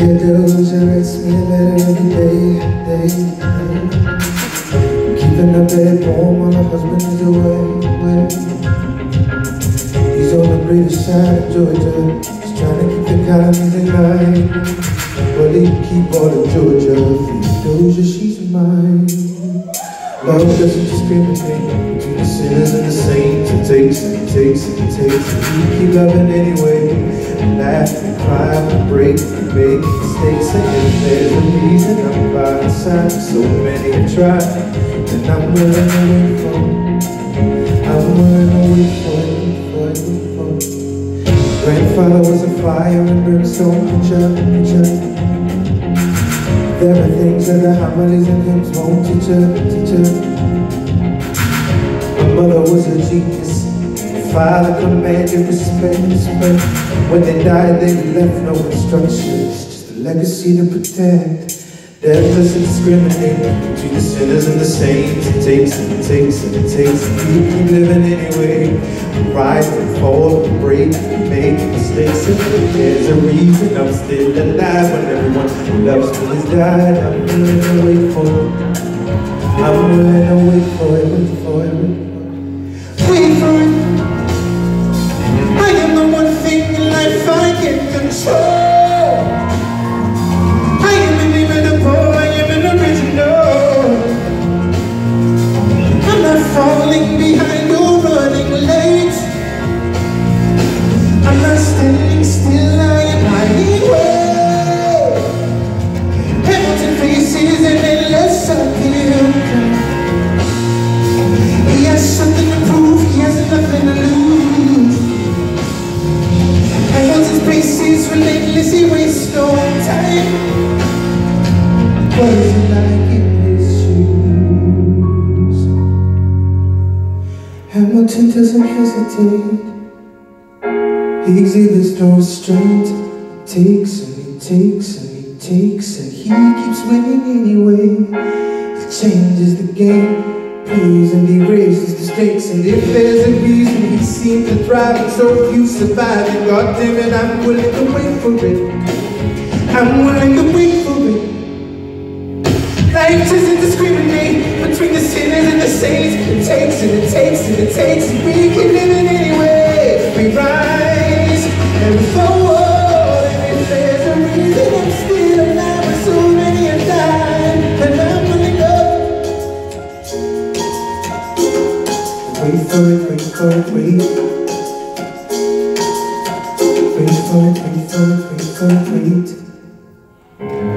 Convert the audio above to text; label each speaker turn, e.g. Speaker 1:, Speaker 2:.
Speaker 1: Dear Doja writes me a letter every day. Keeping her bed warm while her husband is away. He's on the British side of Georgia. He's trying to keep the colonies in line. Well, he can keep all of Georgia. Doja, she's mine. Love doesn't discriminate between the sinners and the saints. It takes and it takes and it takes, and we keep loving anyway. We laugh and cry and break and make mistakes, and if there's a reason I'm by the side, so many have tried, and I'm willing to wait for it. I'm willing to wait for it. Grandfather was a fire and brimstone preacher. There are things that the homilies and hymns won't teach her. My mother was a genius. My father commanded respect. When they died, they left no instructions, just a legacy to protect. Death doesn't discriminate between the sinners and the saints. It takes and it takes and it takes, and we keep living anyway. We rise and fall, we break, we make mistakes, and if there's a reason I'm still alive when everyone who loves me has died, I'm willing to wait for it. I'm willing to wait for it, wait for it.
Speaker 2: Wait for it. I am the one thing in life I can control. I am inimitable, I am an original. I'm not falling behind or running late. I'm not standing still, I am hiding way. Hamilton faces an endless uphill climb. He has something to prove, he has nothing to lose. Hamilton's pace is relentless, he wastes no time. What is it like in his shoes? Hamilton doesn't hesitate. He exhibits no restraint. He takes and he takes and he takes, and he keeps winning anyway. He changes the game, plays and he raises the stakes, and if there's a reason he seems to thrive and so few survive, and God damn it, I'm willing to wait for it. I'm willing to wait for it. Life doesn't discriminate between the sinners and the saints. It takes and it takes and it takes, and we keep living anyway. We rise and we forward, and if there's a reason I'm still alive when so many have died, then I'm willing to wait for it, wait for it, wait. Wait for it, wait for it, wait for it, wait.